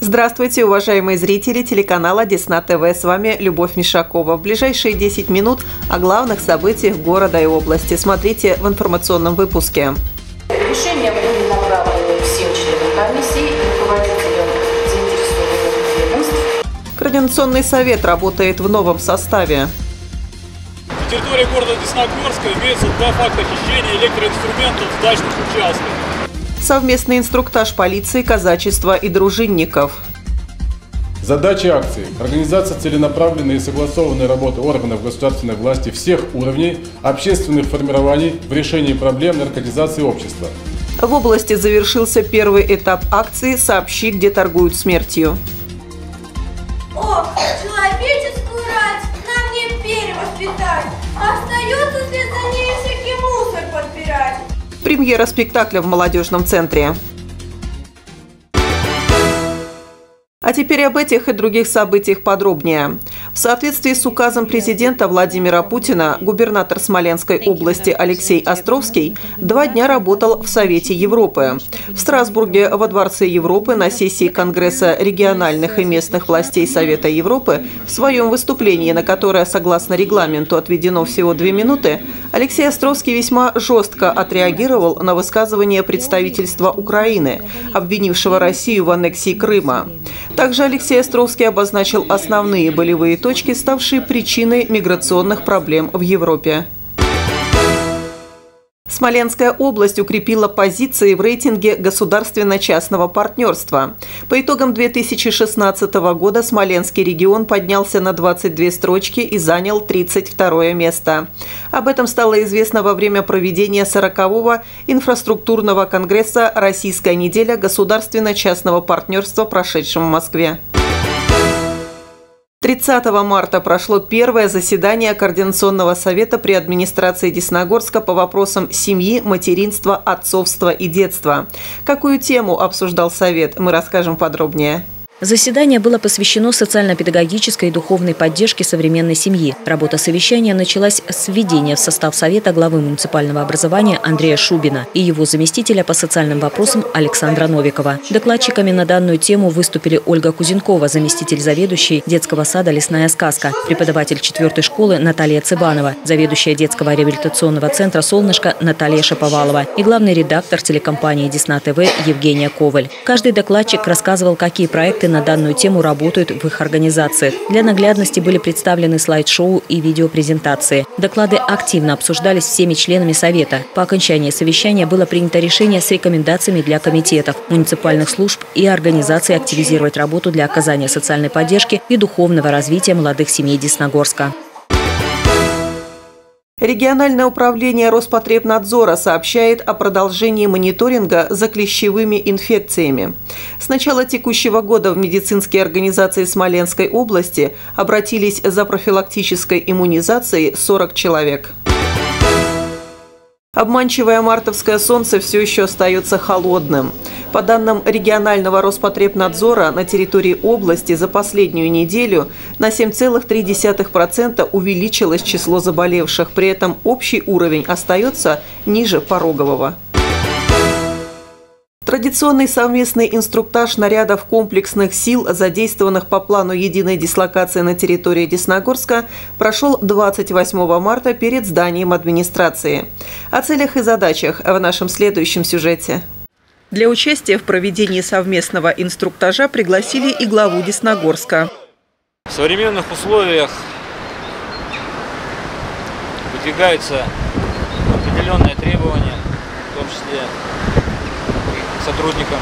Здравствуйте, уважаемые зрители телеканала Десна ТВ. С вами Любовь Мишакова. В ближайшие 10 минут о главных событиях города и области. Смотрите в информационном выпуске. Решения были направлены всем членам комиссии и руководителям заинтересованных ведомств. Координационный совет работает в новом составе. На территории города Десногорска имеются 2 факта хищения электроинструментов в дачных участках. Совместный инструктаж полиции, казачества и дружинников. Задача акции – организация целенаправленной и согласованной работы органов государственной власти всех уровней, общественных формирований в решении проблем наркотизации общества. В области завершился первый этап акции «Сообщи, где торгуют смертью». Ох, человеческую рать нам не перевоспитать, остается вслед за ней всякий мусор подбирать. Премьера спектакля в молодежном центре. А теперь об этих и других событиях подробнее. В соответствии с указом президента Владимира Путина, губернатор Смоленской области Алексей Островский 2 дня работал в Совете Европы. В Страсбурге во Дворце Европы на сессии Конгресса региональных и местных властей Совета Европы в своем выступлении, на которое, согласно регламенту, отведено всего 2 минуты, Алексей Островский весьма жестко отреагировал на высказывание представительства Украины, обвинившего Россию в аннексии Крыма. Также Алексей Островский обозначил основные болевые точки, ставшие причиной миграционных проблем в Европе. Смоленская область укрепила позиции в рейтинге государственно-частного партнерства. По итогам 2016 года Смоленский регион поднялся на 22 строчки и занял 32 место. Об этом стало известно во время проведения 40-го инфраструктурного конгресса «Российская неделя государственно-частного партнерства», прошедшего в Москве. 30 марта прошло первое заседание Координационного совета при администрации Десногорска по вопросам семьи, материнства, отцовства и детства. Какую тему обсуждал совет, мы расскажем подробнее. Заседание было посвящено социально-педагогической и духовной поддержке современной семьи. Работа совещания началась с введения в состав Совета главы муниципального образования Андрея Шубина и его заместителя по социальным вопросам Александра Новикова. Докладчиками на данную тему выступили Ольга Кузенкова, заместитель заведующей детского сада «Лесная сказка», преподаватель 4-й школы Наталья Цыбанова, заведующая детского реабилитационного центра «Солнышко» Наталья Шаповалова и главный редактор телекомпании Десна ТВ Евгения Коваль. Каждый докладчик рассказывал, какие проекты на данную тему работают в их организациях. Для наглядности были представлены слайд-шоу и видеопрезентации. Доклады активно обсуждались всеми членами Совета. По окончании совещания было принято решение с рекомендациями для комитетов, муниципальных служб и организаций активизировать работу для оказания социальной поддержки и духовного развития молодых семей Десногорска. Региональное управление Роспотребнадзора сообщает о продолжении мониторинга за клещевыми инфекциями. С начала текущего года в медицинские организации Смоленской области обратились за профилактической иммунизацией 40 человек. Обманчивое мартовское солнце все еще остается холодным. По данным регионального Роспотребнадзора, на территории области за последнюю неделю на 7,3% увеличилось число заболевших. При этом общий уровень остается ниже порогового. Традиционный совместный инструктаж нарядов комплексных сил, задействованных по плану единой дислокации на территории Десногорска, прошел 28 марта перед зданием администрации. О целях и задачах в нашем следующем сюжете. Для участия в проведении совместного инструктажа пригласили и главу Десногорска. В современных условиях выдвигаются определенные требования, в том числе к сотрудникам.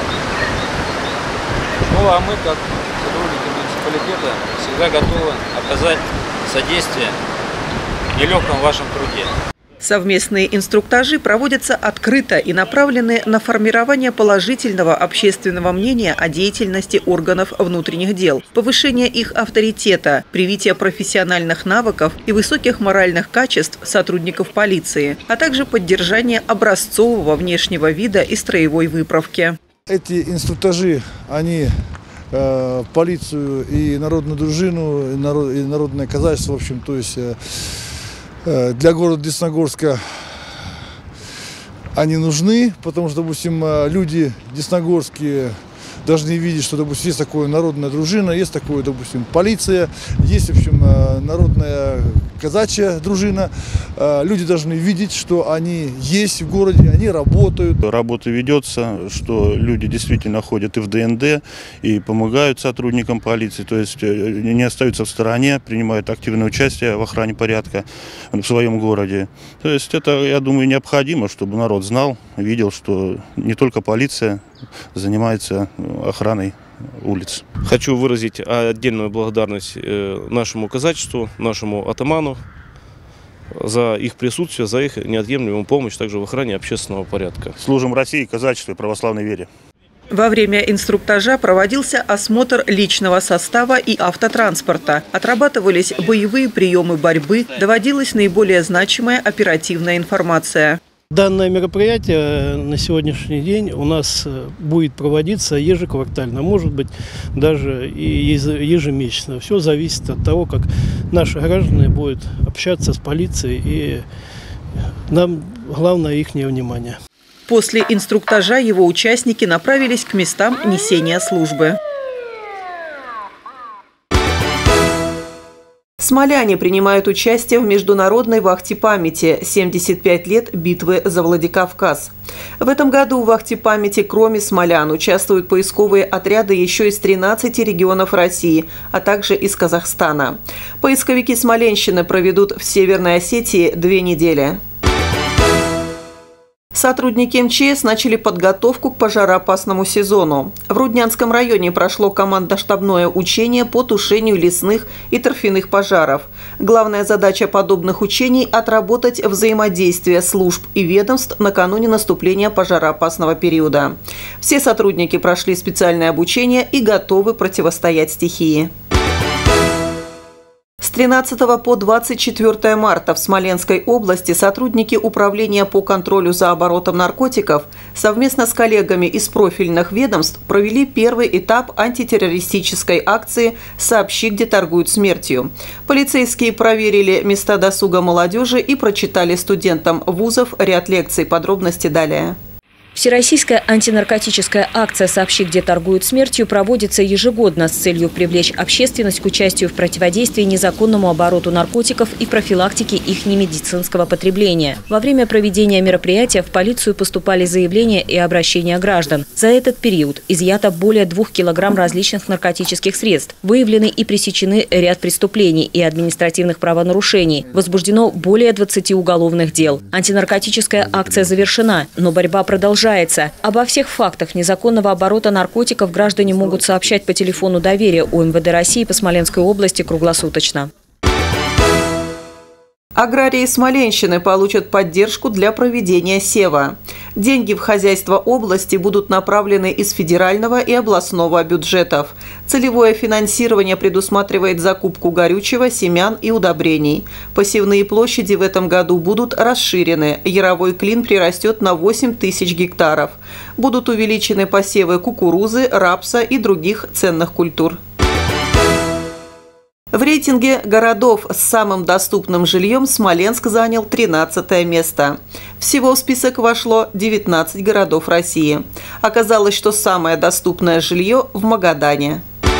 Ну а мы, как сотрудники муниципалитета, всегда готовы оказать содействие в нелегком вашем труде. Совместные инструктажи проводятся открыто и направлены на формирование положительного общественного мнения о деятельности органов внутренних дел, повышение их авторитета, привитие профессиональных навыков и высоких моральных качеств сотрудников полиции, а также поддержание образцового внешнего вида и строевой выправки. Эти инструктажи, они полицию и народную дружину, и народное казачество, в общем, то есть для города Десногорска они нужны, потому что, допустим, люди десногорские должны видеть, что, допустим, есть такое народная дружина, есть такое, допустим, полиция, есть, в общем, народная казачья дружина. Люди должны видеть, что они есть в городе, они работают. Работа ведется, что люди действительно ходят и в ДНД, и помогают сотрудникам полиции, то есть не остаются в стороне, принимают активное участие в охране порядка в своем городе. То есть это, я думаю, необходимо, чтобы народ знал, видел, что не только полиция занимается охраной улиц. Хочу выразить отдельную благодарность нашему казачеству, нашему атаману за их присутствие, за их неотъемлемую помощь также в охране общественного порядка. Служим России, казачеству и православной вере. Во время инструктажа проводился осмотр личного состава и автотранспорта. Отрабатывались боевые приемы борьбы, доводилась наиболее значимая оперативная информация. Данное мероприятие на сегодняшний день у нас будет проводиться ежеквартально, может быть, даже и ежемесячно. Все зависит от того, как наши граждане будут общаться с полицией, и нам главное их внимание. После инструктажа его участники направились к местам несения службы. Смоляне принимают участие в международной вахте памяти «75 лет битвы за Владикавказ». В этом году в вахте памяти кроме смолян участвуют поисковые отряды еще из 13 регионов России, а также из Казахстана. Поисковики Смоленщины проведут в Северной Осетии 2 недели. Сотрудники МЧС начали подготовку к пожароопасному сезону. В Руднянском районе прошло командно-штабное учение по тушению лесных и торфяных пожаров. Главная задача подобных учений – отработать взаимодействие служб и ведомств накануне наступления пожароопасного периода. Все сотрудники прошли специальное обучение и готовы противостоять стихии. С 13 по 24 марта в Смоленской области сотрудники Управления по контролю за оборотом наркотиков совместно с коллегами из профильных ведомств провели первый этап антитеррористической акции «Сообщи, где торгуют смертью». Полицейские проверили места досуга молодежи и прочитали студентам вузов ряд лекций. Подробности далее. Всероссийская антинаркотическая акция «Сообщи, где торгуют смертью» проводится ежегодно с целью привлечь общественность к участию в противодействии незаконному обороту наркотиков и профилактике их немедицинского потребления. Во время проведения мероприятия в полицию поступали заявления и обращения граждан. За этот период изъято более 2 килограмм различных наркотических средств, выявлены и пресечены ряд преступлений и административных правонарушений, возбуждено более 20 уголовных дел. Антинаркотическая акция завершена, но борьба продолжается. Обо всех фактах незаконного оборота наркотиков граждане могут сообщать по телефону доверия УМВД России по Смоленской области круглосуточно. Аграрии Смоленщины получат поддержку для проведения сева. Деньги в хозяйство области будут направлены из федерального и областного бюджетов. Целевое финансирование предусматривает закупку горючего, семян и удобрений. Посевные площади в этом году будут расширены. Яровой клин прирастет на 8 тысяч гектаров. Будут увеличены посевы кукурузы, рапса и других ценных культур. В рейтинге городов с самым доступным жильем Смоленск занял 13 место. Всего в список вошло 19 городов России. Оказалось, что самое доступное жилье в Магадане.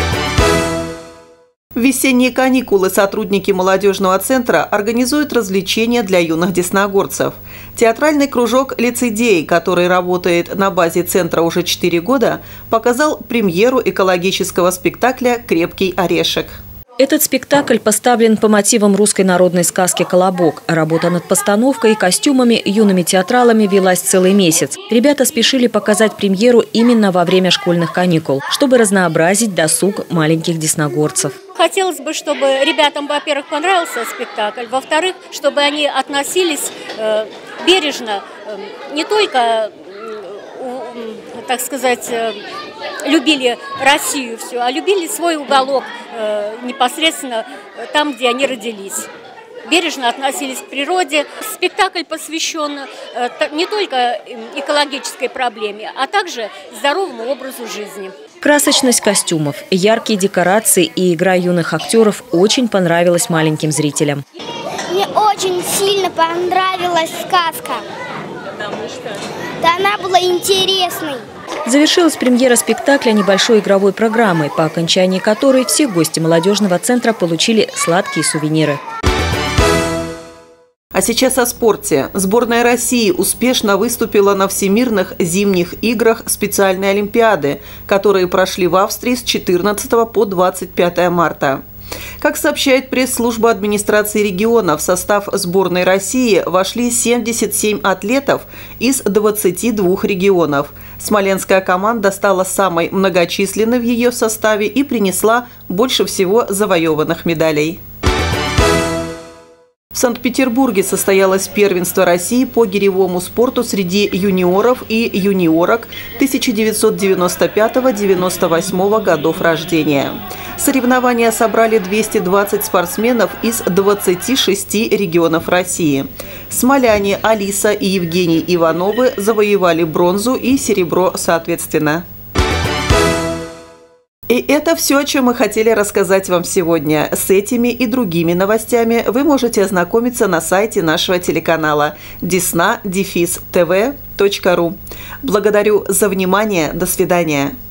В весенние каникулы сотрудники молодежного центра организуют развлечения для юных десногорцев. Театральный кружок «Лицедей», который работает на базе центра уже 4 года, показал премьеру экологического спектакля «Крепкий орешек». Этот спектакль поставлен по мотивам русской народной сказки «Колобок». Работа над постановкой и костюмами юными театралами велась целый месяц. Ребята спешили показать премьеру именно во время школьных каникул, чтобы разнообразить досуг маленьких десногорцев. Хотелось бы, чтобы ребятам, во-первых, понравился спектакль, во-вторых, чтобы они относились бережно, не только, так сказать, любили Россию всю, а любили свой уголок непосредственно там, где они родились. Бережно относились к природе. Спектакль посвящен не только экологической проблеме, а также здоровому образу жизни. Красочность костюмов, яркие декорации и игра юных актеров очень понравилась маленьким зрителям. Мне очень сильно понравилась сказка. Потому что? Да, она была интересной. Завершилась премьера спектакля небольшой игровой программой, по окончании которой все гости молодежного центра получили сладкие сувениры. А сейчас о спорте. Сборная России успешно выступила на Всемирных зимних играх специальной олимпиады, которые прошли в Австрии с 14 по 25 марта. Как сообщает пресс-служба администрации региона, в состав сборной России вошли 77 атлетов из 22 регионов. Смоленская команда стала самой многочисленной в ее составе и принесла больше всего завоеванных медалей. В Санкт-Петербурге состоялось первенство России по гиревому спорту среди юниоров и юниорок 1995-98 годов рождения. Соревнования собрали 220 спортсменов из 26 регионов России. Смоляне Алиса и Евгений Ивановы завоевали бронзу и серебро соответственно. И это все, о чем мы хотели рассказать вам сегодня. С этими и другими новостями вы можете ознакомиться на сайте нашего телеканала desna-tv.ru. Благодарю за внимание. До свидания.